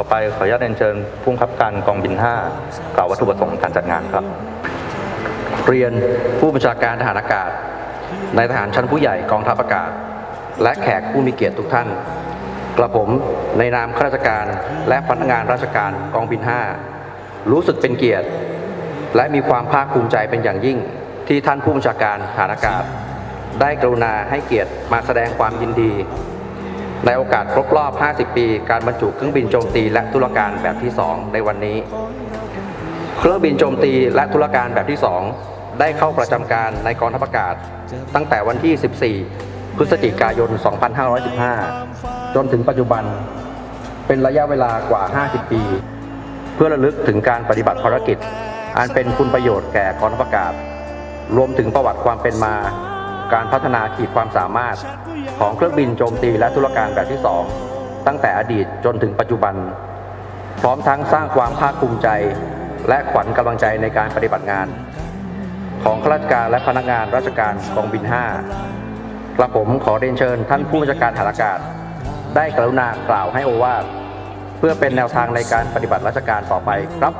ไปขออนุญาตเรียนเชิญผู้บังคับการกองบิน 5 กล่าววัตถุประสงค์การจัดงานครับเรียนผู้บัญชาการทหารอากาศนายทหารชั้นผู้ใหญ่กองทัพอากาศและแขกผู้มีเกียรติทุกท่านกระผมในนามข้าราชการและพนักงานราชการกองบิน 5รู้สึกเป็นเกียรติและมีความภาคภูมิใจเป็นอย่างยิ่งที่ท่านผู้บัญชาการทหารอากาศได้กรุณาให้เกียรติมาแสดงความยินดีในโอกาสครบรอบ 50 ปีการบรรจุเครื่องบินโจมตีและตุลาการแบบที่ 2 ในวันนี้เครื่องบินโจมตีและตุลาการแบบที่ 2 ได้เข้าประจำการในกองทัพอากาศตั้งแต่วันที่ 14 พฤศจิกายน 2515 จนถึงปัจจุบันเป็นระยะเวลากว่า 50 ปี เพื่อระลึกถึงการปฏิบัติภารกิจอันเป็นคุณประโยชน์แก่กองทัพอากาศรวมถึงประวัติความเป็นมาการพัฒนาขีดความสามารถของเครื่องบินโจมตีและตุลาการแบบที่ 2 ตั้งแต่อดีตจนถึงปัจจุบันพร้อมทั้งสร้างความภาคภูมิใจและขวัญกำลังใจในการปฏิบัติงานของข้าราชการและพนักงานราชการกองบิน 5 กระผมขอเรียนเชิญท่านผู้บัญชาการทหารอากาศได้กรุณากล่าวให้โอวาทเพื่อเป็นแนวทางในการปฏิบัติราชการต่อไปครับ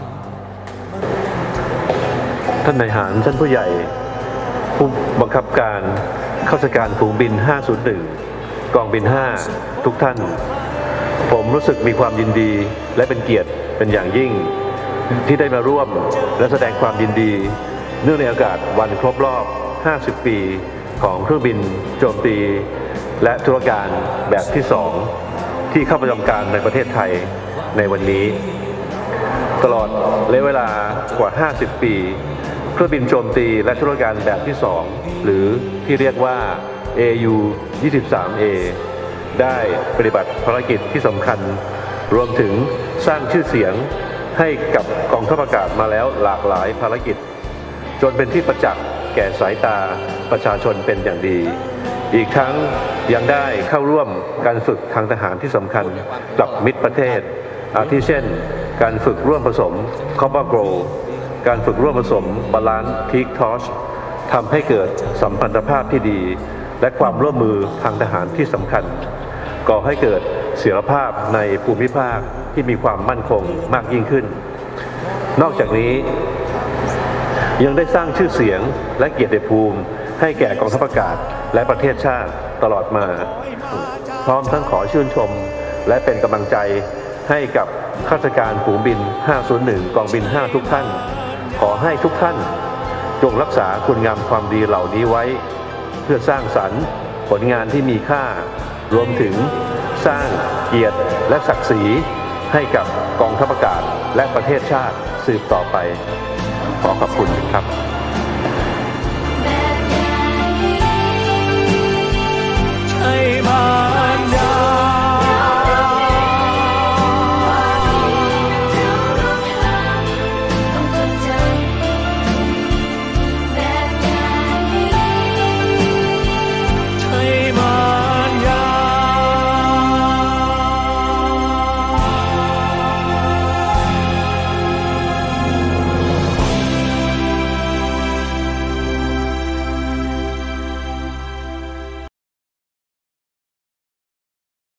ท่านนายทหารชั้นผู้ใหญ่ผู้บังคับการข้าราชการฝูงบิน 501 กองบิน 5 ทุกท่านผมรู้สึกมีความยินดีและเป็นเกียรติเป็นอย่างยิ่งที่ได้มาร่วมและแสดงความยินดีเนื่องในโอกาสวันครบรอบ 50 ปีของเครื่องบินโจมตีและตุลาการแบบที่ 2 ที่เข้าประจำการในประเทศไทยในวันนี้ตลอดระยะเวลากว่า 50 ปีเครื่องบินโจมตีและตุลาการแบบที่ 2 หรือที่เรียกว่า AU-23A ได้ปฏิบัติภารกิจที่สำคัญรวมถึงสร้างชื่อเสียงให้กับกองทัพอากาศมาแล้วหลากหลายภารกิจจนเป็นที่ประจักษ์แก่สายตาประชาชนเป็นอย่างดีอีกทั้งยังได้เข้าร่วมการฝึกทางทหารที่สำคัญกับมิตรประเทศอาทิเช่นการฝึกร่วมผสม Copper Grow การฝึกร่วมผสม Balance Peak Torch ทำให้เกิดสัมพันธภาพที่ดีและความร่วมมือทางทหารที่สำคัญก่อให้เกิดเสถียรภาพในภูมิภาคที่มีความมั่นคงมากยิ่งขึ้นนอกจากนี้ยังได้สร้างชื่อเสียงและเกียรติภูมิให้แก่กองทัพอากาศและประเทศชาติตลอดมาพร้อมทั้งขอชื่นชมและเป็นกำลังใจให้กับข้าราชการฝูงบิน 501 กองบิน 5 ทุกท่านขอให้ทุกท่านจงรักษาคุณงามความดีเหล่านี้ไว้เพื่อสร้างสรรค์ผลงานที่มีค่ารวมถึงสร้างเกียรติและศักดิ์ศรีให้กับกองทัพอากาศและประเทศชาติสืบต่อไปขอขอบคุณครับ